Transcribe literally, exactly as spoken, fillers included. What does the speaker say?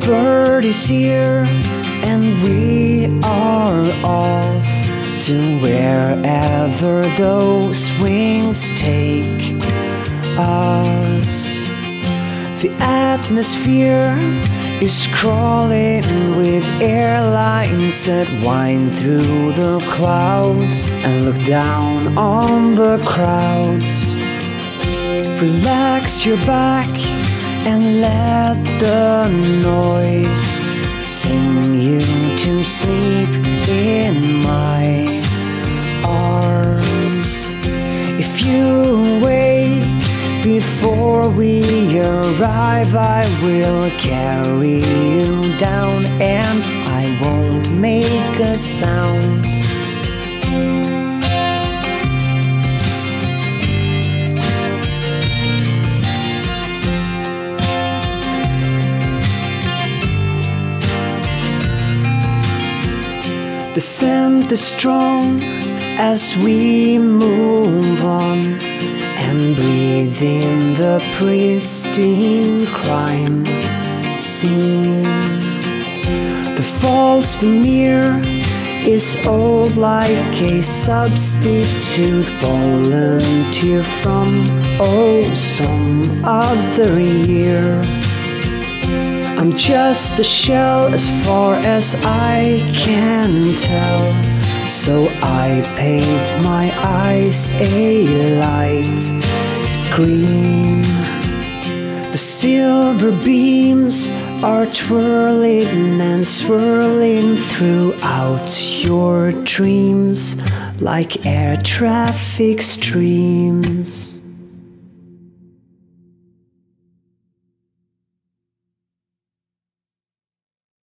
bird is here, and we are off to wherever those wings take us. The atmosphere is crawling with airlines that wind through the clouds and look down on the crowds. Relax your back and let the noise sing you to sleep in my arms. If you wake before we arrive, I will carry you down and I won't make a sound. The scent is strong as we move on and breathe in the pristine crime scene. The false veneer is old like a substitute volunteer from oh some other year. I'm just a shell as far as I can tell, so I paint my eyes a light green. The silver beams are twirling and swirling throughout your dreams like air traffic streams.